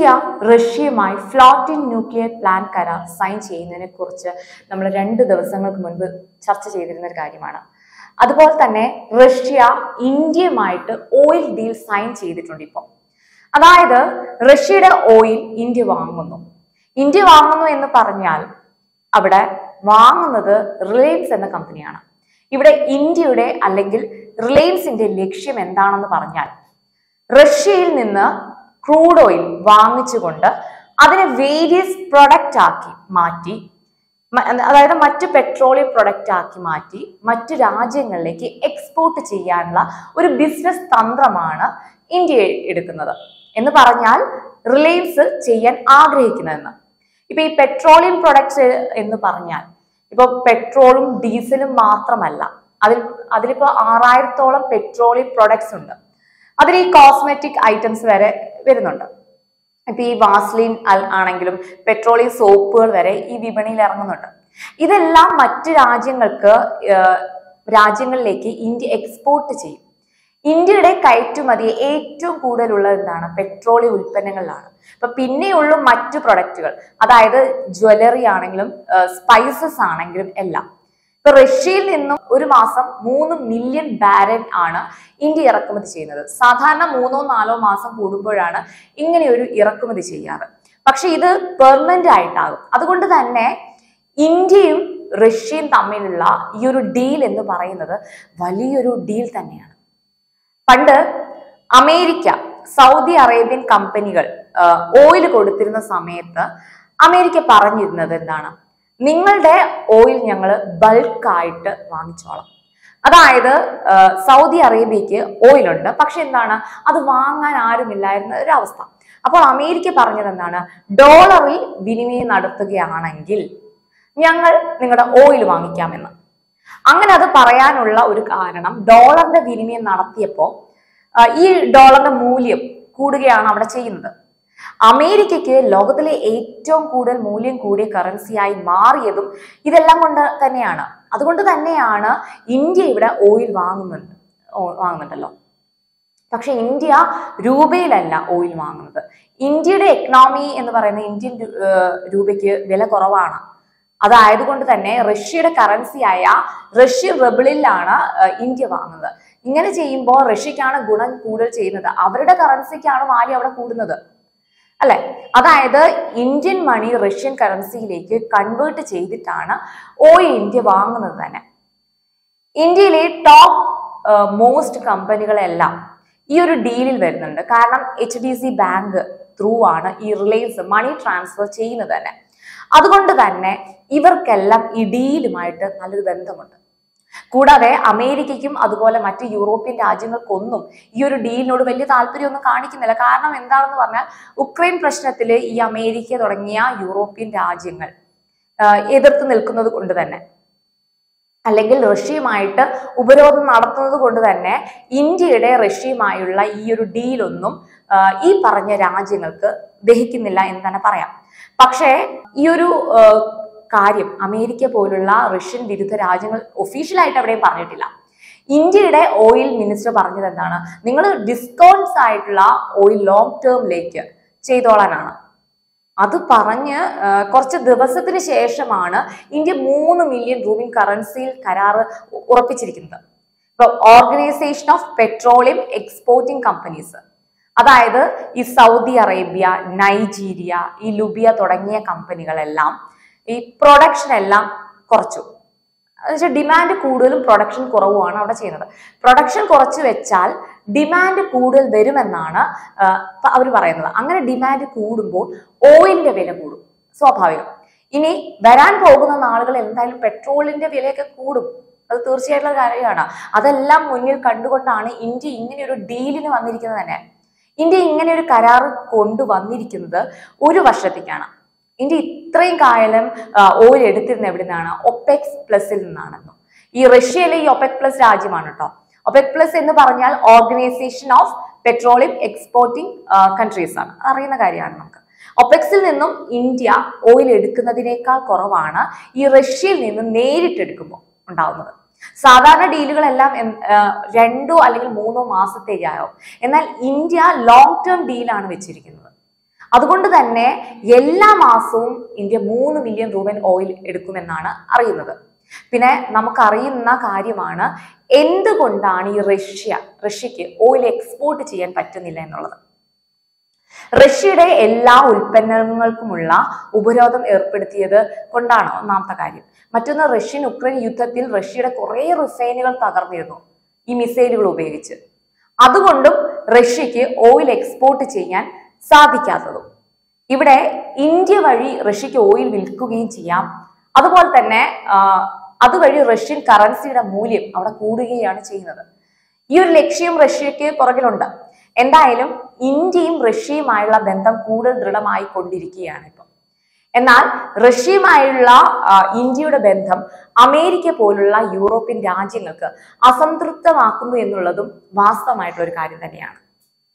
India റഷ്യയുമായി floating nuclear plant കരാർ sign ചെയ്യുന്നതിനെ കുറിച്ച് നമ്മൾ 2 ദിവസങ്ങൾക്ക് മുൻപ് ചർച്ച ചെയ്തിരുന്ന ഒരു കാര്യമാണ്. അതുപോലെ തന്നെ റഷ്യ ഇന്ത്യയുമായിട്ട് ഓയിൽ ഡീൽ സൈൻ ചെയ്തിട്ടുണ്ട് ഇപ്പോൾ. അതായത് റഷ്യയുടെ ഓയിൽ ഇന്ത്യ വാങ്ങുന്നു എന്ന് പറഞ്ഞാൽ അവിടെ വാങ്ങുന്നത് റിലയൻസ് എന്ന കമ്പനിയാണ്. ഇവിടെ ഇന്ത്യയുടെ അല്ലെങ്കിൽ റിലയൻസിന്റെ ലക്ഷ്യം എന്താണെന്ന് പറഞ്ഞാൽ റഷ്യയിൽ നിന്ന് ക്രൂഡ് ഓയിൽ വാങ്ങിച്ചുകൊണ്ട് അതിനെ വേരിയസ് പ്രൊഡക്റ്റ് ആക്കി മാറ്റി, അതായത് മറ്റ് പെട്രോളിയം പ്രൊഡക്റ്റ് ആക്കി മാറ്റി മറ്റു രാജ്യങ്ങളിലേക്ക് എക്സ്പോർട്ട് ചെയ്യാനുള്ള ഒരു ബിസിനസ് തന്ത്രമാണ് ഇന്ത്യ എടുക്കുന്നത് എന്ന് പറഞ്ഞാൽ റിലയൻസ് ചെയ്യാൻ ആഗ്രഹിക്കുന്നതെന്ന്. ഇപ്പൊ ഈ പെട്രോളിയം പ്രൊഡക്ട്സ് എന്ന് പറഞ്ഞാൽ ഇപ്പൊ പെട്രോളും ഡീസലും മാത്രമല്ല, അതിലിപ്പോ 6000-ഓളം പെട്രോളിയം പ്രൊഡക്ട്സ് ഉണ്ട്. അതിൽ ഈ കോസ്മെറ്റിക് ഐറ്റംസ് വരെ വരുന്നുണ്ട്. ഇപ്പൊ ഈ വാസ്ലിൻ ആണെങ്കിലും പെട്രോളിയം സോപ്പുകൾ വരെ ഈ വിപണിയിൽ ഇറങ്ങുന്നുണ്ട്. ഇതെല്ലാം മറ്റു രാജ്യങ്ങളിലേക്ക് ഇന്ത്യ എക്സ്പോർട്ട് ചെയ്യും. ഇന്ത്യയുടെ കയറ്റുമതി ഏറ്റവും കൂടുതലുള്ളത് എന്താണ്? പെട്രോളിയം ഉൽപ്പന്നങ്ങളിലാണ്. പിന്നെയുള്ള മറ്റു പ്രൊഡക്റ്റുകൾ, അതായത് ജ്വല്ലറി ആണെങ്കിലും സ്പൈസസ് ആണെങ്കിലും എല്ലാം. ഇപ്പൊ റഷ്യയിൽ നിന്നും ഒരു മാസം 3 മില്യൺ ബാരൽ ആണ് ഇന്ത്യ ഇറക്കുമതി ചെയ്യുന്നത്. സാധാരണ 3-4 മാസം കൂടുമ്പോഴാണ് ഇങ്ങനെ ഒരു ഇറക്കുമതി ചെയ്യാറ്. പക്ഷെ ഇത് പെർമനന്റ് ആയിട്ടാകും. അതുകൊണ്ട് തന്നെ ഇന്ത്യയും റഷ്യയും തമ്മിലുള്ള ഈ ഒരു ഡീൽ എന്ന് പറയുന്നത് വലിയൊരു ഡീൽ തന്നെയാണ്. പണ്ട് അമേരിക്ക, സൗദി അറേബ്യൻ കമ്പനികൾ ഓയിൽ കൊടുത്തിരുന്ന സമയത്ത് അമേരിക്ക പറഞ്ഞിരുന്നത് എന്താണ്? നിങ്ങളുടെ ഓയിൽ ഞങ്ങൾ ബൾക്കായിട്ട് വാങ്ങിച്ചോളാം. അതായത് സൗദി അറേബ്യക്ക് ഓയിലുണ്ട്, പക്ഷെ എന്താണ്, അത് വാങ്ങാൻ ആരുമില്ലായിരുന്ന ഒരു അവസ്ഥ. അപ്പോൾ അമേരിക്ക പറഞ്ഞത് എന്താണ്? ഡോളറിൽ വിനിമയം നടത്തുകയാണെങ്കിൽ ഞങ്ങൾ നിങ്ങളുടെ ഓയിൽ വാങ്ങിക്കാമെന്ന്. അങ്ങനെ അത് പറയാനുള്ള ഒരു കാരണം, ഡോളറിന്റെ വിനിമയം നടത്തിയപ്പോൾ ഈ ഡോളറിന്റെ മൂല്യം കൂടുകയാണ് അവിടെ ചെയ്യുന്നത്. അമേരിക്കയ്ക്ക് ലോകത്തിലെ ഏറ്റവും കൂടുതൽ മൂല്യം കൂടിയ കറൻസിയായി മാറിയതും ഇതെല്ലാം കൊണ്ട് തന്നെയാണ്. അതുകൊണ്ട് തന്നെയാണ് ഇന്ത്യ ഇവിടെ ഓയിൽ വാങ്ങുന്നുണ്ടല്ലോ. പക്ഷെ ഇന്ത്യ രൂപയിലല്ല ഓയിൽ വാങ്ങുന്നത്. ഇന്ത്യയുടെ എക്കണോമി എന്ന് പറയുന്ന ഇന്ത്യൻ രൂപയ്ക്ക് വില കുറവാണ്. അതായതുകൊണ്ട് തന്നെ റഷ്യയുടെ കറൻസിയായ റഷ്യൻ റബിളിലാണ് ഇന്ത്യ വാങ്ങുന്നത്. ഇങ്ങനെ ചെയ്യുമ്പോൾ റഷ്യക്കാണ് ഗുണം കൂടുതൽ ചെയ്യുന്നത്. അവരുടെ കറൻസിക്കാണ് വാല്യൂ അവിടെ കൂടുന്നത്, അല്ലെ? അതായത് ഇന്ത്യൻ മണി റഷ്യൻ കറൻസിയിലേക്ക് കൺവേർട്ട് ചെയ്തിട്ടാണ് ഓയിൽ ഇന്ത്യ വാങ്ങുന്നത് തന്നെ. ഇന്ത്യയിലെ ടോപ്പ് മോസ്റ്റ് കമ്പനികളെല്ലാം ഈ ഒരു ഡീലിൽ വരുന്നുണ്ട്. കാരണം HDFC ബാങ്ക് ത്രൂ ആണ് ഈ റിലയൻസ് മണി ട്രാൻസ്ഫർ ചെയ്യുന്നത് തന്നെ. അതുകൊണ്ട് തന്നെ ഇവർക്കെല്ലാം ഈ ഡീലുമായിട്ട് നല്ലൊരു ബന്ധമുണ്ട്. കൂടാതെ അമേരിക്കയ്ക്കും അതുപോലെ മറ്റ് യൂറോപ്യൻ രാജ്യങ്ങൾക്കൊന്നും ഈ ഒരു ഡീലിനോട് വലിയ താല്പര്യമൊന്നും കാണിക്കുന്നില്ല. കാരണം എന്താണെന്ന് പറഞ്ഞാൽ ഉക്രൈൻ പ്രശ്നത്തിൽ ഈ അമേരിക്ക തുടങ്ങിയ യൂറോപ്യൻ രാജ്യങ്ങൾ എതിർത്ത് നിൽക്കുന്നത് കൊണ്ട് തന്നെ, അല്ലെങ്കിൽ റഷ്യയുമായിട്ട് ഉപരോധം നടത്തുന്നത് കൊണ്ട് തന്നെ ഇന്ത്യയുടെ റഷ്യയുമായുള്ള ഈ ഒരു ഡീലൊന്നും ഈ പറഞ്ഞ രാജ്യങ്ങൾക്ക് ദഹിക്കുന്നില്ല എന്ന് തന്നെ പറയാം. പക്ഷേ ഈ ഒരു കാര്യം അമേരിക്ക പോലുള്ള റഷ്യൻ വിരുദ്ധ രാജ്യങ്ങൾ ഒഫീഷ്യലായിട്ട് എവിടെയും പറഞ്ഞിട്ടില്ല. ഇന്ത്യയുടെ ഓയിൽ മിനിസ്റ്റർ പറഞ്ഞത് എന്താണ്? നിങ്ങൾ ഡിസ്കൗണ്ട്സ് ആയിട്ടുള്ള ഓയിൽ ലോങ് ടേമിലേക്ക് ചെയ്തോളാനാണ്. അത് പറഞ്ഞ് കുറച്ച് ദിവസത്തിന് ശേഷമാണ് ഇന്ത്യ 3 മില്യൺ രൂപ കറൻസിയിൽ കരാറ് ഉറപ്പിച്ചിരിക്കുന്നത്. ഇപ്പൊ organisation of petroleum exporting companies, അതായത് ഈ സൗദി അറേബ്യ, നൈജീരിയ, ഈ ലുബിയ തുടങ്ങിയ കമ്പനികളെല്ലാം ഈ പ്രൊഡക്ഷൻ എല്ലാം കുറച്ചു. എന്നുവെച്ചാൽ ഡിമാൻഡ് കൂടുതലും പ്രൊഡക്ഷൻ കുറവുമാണ് അവിടെ ചെയ്യുന്നത്. പ്രൊഡക്ഷൻ കുറച്ച് വെച്ചാൽ ഡിമാൻഡ് കൂടുതൽ വരുമെന്നാണ് അവർ പറയുന്നത്. അങ്ങനെ ഡിമാൻഡ് കൂടുമ്പോൾ ഓയിലിന്റെ വില കൂടും, സ്വാഭാവികം. ഇനി വരാൻ പോകുന്ന നാളുകൾ എന്തായാലും പെട്രോളിന്റെ വിലയൊക്കെ കൂടും, അത് തീർച്ചയായിട്ടുള്ള കാര്യമാണ്. അതെല്ലാം മുന്നിൽ കണ്ടുകൊണ്ടാണ് ഇന്ത്യ ഇങ്ങനെ ഒരു ഡീലിന് വന്നിരിക്കുന്നത് തന്നെ. ഇന്ത്യ ഇങ്ങനെ ഒരു കരാർ കൊണ്ടുവന്നിരിക്കുന്നത് ഒരു വർഷത്തേക്കാണ്. ഇന്ത്യ ഇത്രയും കാലം ഓയിൽ എടുത്തിരുന്ന എവിടെ നിന്നാണ്? ഒപെക് പ്ലസിൽ നിന്നാണെന്നോ. ഈ റഷ്യയിലെ ഈ ഒപെക് പ്ലസ് രാജ്യമാണ് കേട്ടോ. ഒപെക് പ്ലസ് എന്ന് പറഞ്ഞാൽ organisation of petroleum exporting countries ആണ്, അറിയുന്ന കാര്യമാണ് നമുക്ക്. ഒപെക്സിൽ നിന്നും ഇന്ത്യ ഓയിൽ എടുക്കുന്നതിനേക്കാൾ കുറവാണ് ഈ റഷ്യയിൽ നിന്നും നേരിട്ടെടുക്കുമ്പോൾ ഉണ്ടാവുന്നത്. സാധാരണ ഡീലുകളെല്ലാം 2 അല്ലെങ്കിൽ 3 മാസത്തേക്കാവും. എന്നാൽ ഇന്ത്യ ലോങ് ടേം ഡീലാണ് വെച്ചിരിക്കുന്നത്. അതുകൊണ്ട് തന്നെ എല്ലാ മാസവും ഇന്ത്യ 3 മില്യൺ റൂബൻ ഓയിൽ എടുക്കുമെന്നാണ് അറിയുന്നത്. പിന്നെ നമുക്കറിയുന്ന കാര്യമാണ് എന്തുകൊണ്ടാണ് ഈ റഷ്യക്ക് ഓയിൽ എക്സ്പോർട്ട് ചെയ്യാൻ പറ്റുന്നില്ല എന്നുള്ളത്. റഷ്യയുടെ എല്ലാ ഉൽപ്പന്നങ്ങൾക്കുമുള്ള ഉപരോധം ഏർപ്പെടുത്തിയത് കൊണ്ടാണ് ഒന്നാമത്തെ കാര്യം. മറ്റൊന്ന്, റഷ്യൻ ഉക്രൈൻ യുദ്ധത്തിൽ റഷ്യയുടെ കുറെ റിഫൈനുകൾ തകർന്നിരുന്നു ഈ മിസൈലുകൾ ഉപയോഗിച്ച്. അതുകൊണ്ടും റഷ്യക്ക് ഓയിൽ എക്സ്പോർട്ട് ചെയ്യാൻ സാധിക്കാത്തതും. ഇവിടെ ഇന്ത്യ വഴി റഷ്യക്ക് ഓയിൽ വിൽക്കുകയും ചെയ്യാം. അതുപോലെ തന്നെ അതുവഴി റഷ്യൻ കറൻസിയുടെ മൂല്യം അവിടെ കൂടുകയാണ് ചെയ്യുന്നത്. ഈ ഒരു ലക്ഷ്യം റഷ്യക്ക് പുറകിലുണ്ട്. എന്തായാലും ഇന്ത്യയും റഷ്യയുമായുള്ള ബന്ധം കൂടുതൽ ദൃഢമായി കൊണ്ടിരിക്കുകയാണ് ഇപ്പം. എന്നാൽ റഷ്യയുമായുള്ള ഇന്ത്യയുടെ ബന്ധം അമേരിക്ക പോലുള്ള യൂറോപ്യൻ രാജ്യങ്ങൾക്ക് അസംതൃപ്തമാക്കുന്നു എന്നുള്ളതും വാസ്തവമായിട്ടുള്ള ഒരു കാര്യം തന്നെയാണ്.